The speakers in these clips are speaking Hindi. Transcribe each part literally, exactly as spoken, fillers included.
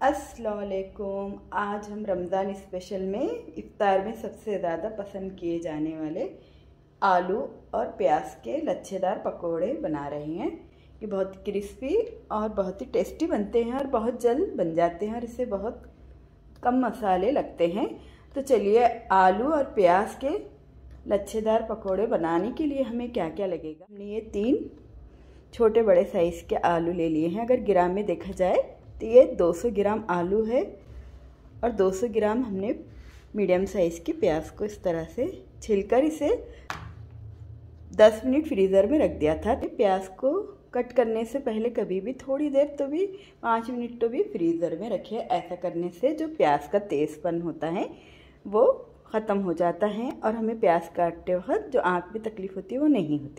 अस्सलाम वालेकुम। आज हम रमज़ान स्पेशल में इफ्तार में सबसे ज़्यादा पसंद किए जाने वाले आलू और प्याज के लच्छेदार पकोड़े बना रहे हैं। ये बहुत क्रिस्पी और बहुत ही टेस्टी बनते हैं और बहुत जल्द बन जाते हैं और इससे बहुत कम मसाले लगते हैं। तो चलिए, आलू और प्याज के लच्छेदार पकोड़े बनाने के लिए हमें क्या क्या लगेगा। हमने ये तीन छोटे बड़े साइज़ के आलू ले लिए हैं। अगर ग्राम में देखा जाए तो ये दो सौ ग्राम आलू है और दो सौ ग्राम हमने मीडियम साइज़ की प्याज को इस तरह से छिलकर इसे दस मिनट फ्रीज़र में रख दिया था। प्याज को कट करने से पहले कभी भी थोड़ी देर तो भी पाँच मिनट तो भी फ्रीज़र में रखिए। ऐसा करने से जो प्याज का तेज़पन होता है वो ख़त्म हो जाता है और हमें प्याज काटते वक्त जो आँख में तकलीफ़ होती है वो नहीं होती।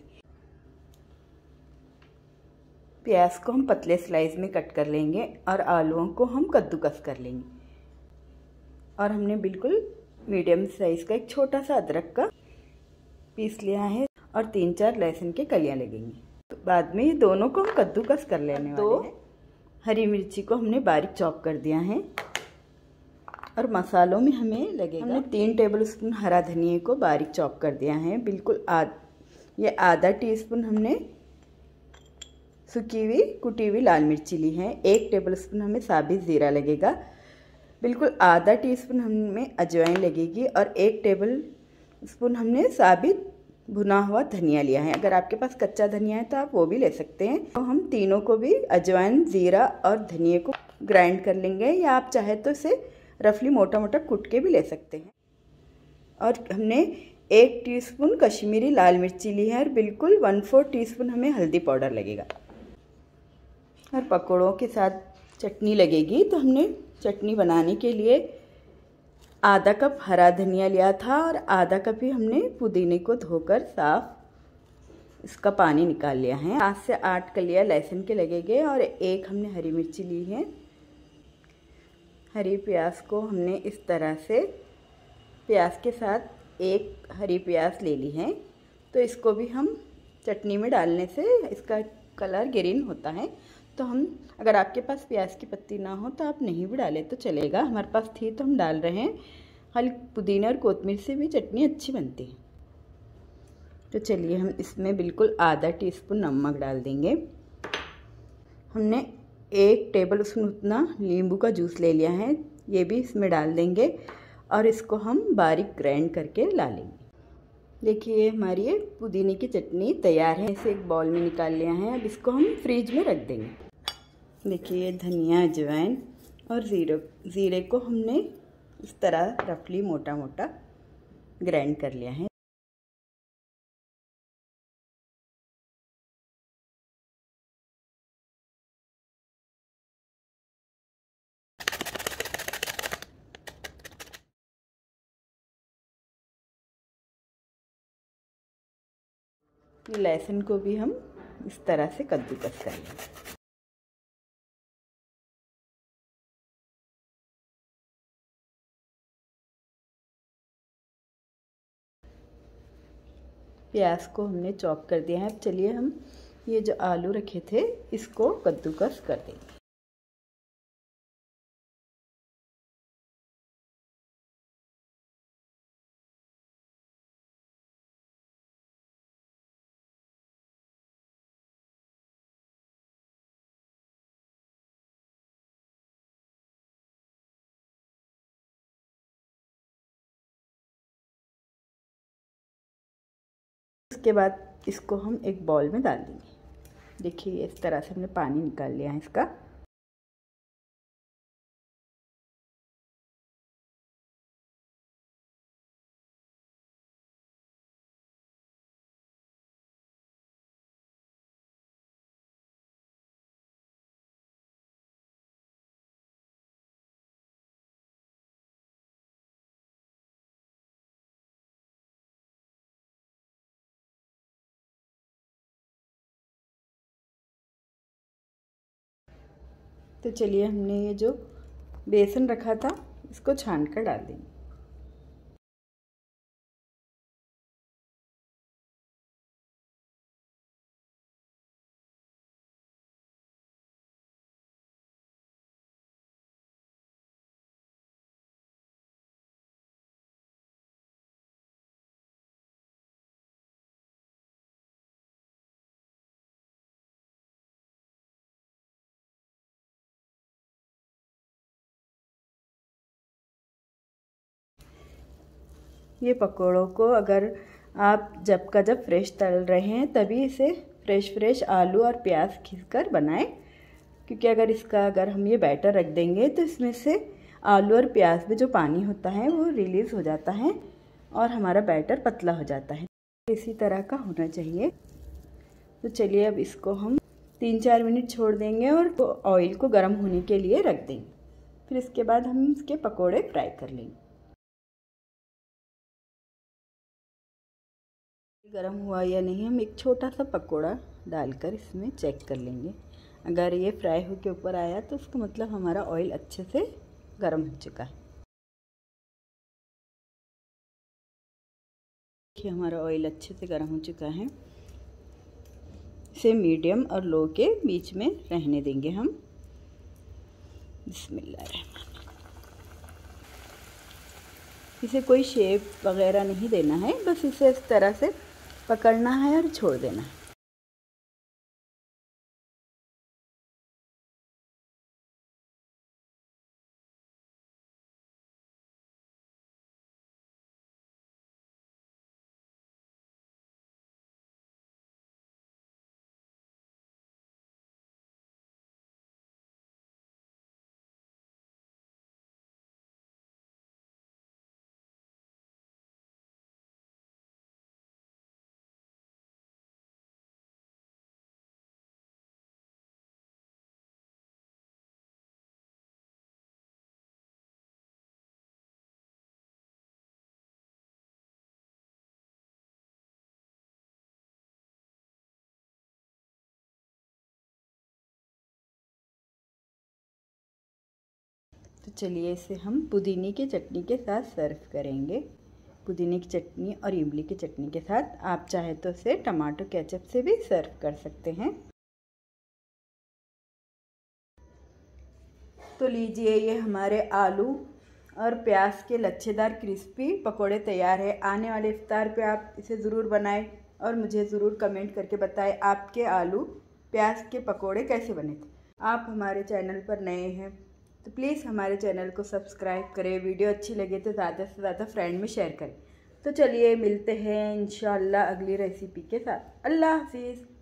प्याज को हम पतले स्लाइस में कट कर लेंगे और आलूओं को हम कद्दूकस कर लेंगे। और हमने बिल्कुल मीडियम साइज़ का एक छोटा सा अदरक का पीस लिया है और तीन चार लहसुन के कलियां लगेंगी। तो बाद में ये दोनों को हम कद्दूकस कर लेने वाले हैं। तो हरी मिर्ची को हमने बारीक चॉप कर दिया है और मसालों में हमें लगेगा, हमने तीन टेबल स्पून हरा धनिया को बारीक चॉप कर दिया है। बिल्कुल आध ये आधा टी स्पून हमने सूखी हुई कुटी हुई लाल मिर्ची ली है। एक टेबलस्पून हमें साबित ज़ीरा लगेगा। बिल्कुल आधा टीस्पून हमें अजवाइन लगेगी और एक टेबल स्पून हमने साबित भुना हुआ धनिया लिया है। अगर आपके पास कच्चा धनिया है तो आप वो भी ले सकते हैं। तो हम तीनों को भी अजवाइन, ज़ीरा और धनिया को ग्राइंड कर लेंगे, या आप चाहे तो इसे रफली मोटा मोटा कूट के भी ले सकते हैं। और हमने एक टीस्पून कश्मीरी लाल मिर्ची ली है और बिल्कुल वन फोर टीस्पून हमें हल्दी पाउडर लगेगा। और पकौड़ों के साथ चटनी लगेगी। तो हमने चटनी बनाने के लिए आधा कप हरा धनिया लिया था और आधा कप ही हमने पुदीने को धोकर साफ इसका पानी निकाल लिया है। सात से आठ कलियां लहसुन के लगेंगे और एक हमने हरी मिर्ची ली है। हरी प्याज को हमने इस तरह से प्याज के साथ एक हरी प्याज ले ली है। तो इसको भी हम चटनी में डालने से इसका कलर ग्रीन होता है। तो हम, अगर आपके पास प्याज की पत्ती ना हो तो आप नहीं भी डालें तो चलेगा। हमारे पास थी तो हम डाल रहे हैं। खाली पुदीना और कोतमीर से भी चटनी अच्छी बनती है। तो चलिए, हम इसमें बिल्कुल आधा टीस्पून नमक डाल देंगे। हमने एक टेबल स्पून उतना नींबू का जूस ले लिया है, ये भी इसमें डाल देंगे और इसको हम बारीक ग्राइंड करके ला लेंगे। देखिए, हमारी ये पुदीने की चटनी तैयार है। इसे एक बाउल में निकाल लिया है। अब इसको हम फ्रिज में रख देंगे। देखिए, धनिया, अजवाइन और ज़ीरे ज़ीरे को हमने इस तरह रफली मोटा मोटा ग्राइंड कर लिया है। लहसुन को भी हम इस तरह से कद्दूकस कर लेंगे। प्याज को हमने चॉप कर दिया है। अब चलिए, हम ये जो आलू रखे थे इसको कद्दूकस कर देंगे। उसके बाद इसको हम एक बाउल में डाल देंगे। देखिए, इस तरह से हमने पानी निकाल लिया है इसका। तो चलिए, हमने ये जो बेसन रखा था इसको छान कर डाल देंगे। ये पकोड़ों को अगर आप जब का जब फ्रेश तल रहे हैं तभी इसे फ्रेश फ्रेश आलू और प्याज खींचकर बनाएं, क्योंकि अगर इसका अगर हम ये बैटर रख देंगे तो इसमें से आलू और प्याज में जो पानी होता है वो रिलीज़ हो जाता है और हमारा बैटर पतला हो जाता है। इसी तरह का होना चाहिए। तो चलिए अब इसको हम तीन चार मिनट छोड़ देंगे और तो ऑयल को गर्म होने के लिए रख देंगे। फिर इसके बाद हम इसके पकोड़े फ्राई कर लेंगे। गर्म हुआ या नहीं, हम एक छोटा सा पकोड़ा डालकर इसमें चेक कर लेंगे। अगर ये फ्राई होकर ऊपर आया तो उसका मतलब हमारा ऑयल अच्छे से गर्म हो चुका है। देखिए हमारा ऑयल अच्छे से गर्म हो चुका है। इसे मीडियम और लो के बीच में रहने देंगे हम। बिस्मिल्लाह। इसे कोई शेप वगैरह नहीं देना है, बस इसे इस तरह से पकड़ना है और छोड़ देना है। तो चलिए इसे हम पुदीने की चटनी के साथ सर्व करेंगे। पुदीने की चटनी और इमली की चटनी के साथ। आप चाहे तो इसे टमाटो केचप से भी सर्व कर सकते हैं। तो लीजिए ये हमारे आलू और प्याज के लच्छेदार क्रिस्पी पकोड़े तैयार है। आने वाले इफ्तार पे आप इसे ज़रूर बनाएं और मुझे ज़रूर कमेंट करके बताएं आपके आलू प्याज के पकोड़े कैसे बने थे। आप हमारे चैनल पर नए हैं तो प्लीज़ हमारे चैनल को सब्सक्राइब करें। वीडियो अच्छी लगे तो ज़्यादा से ज़्यादा फ्रेंड में शेयर करें। तो चलिए मिलते हैं इंशाअल्लाह अगली रेसिपी के साथ। अल्लाह हाफिज़।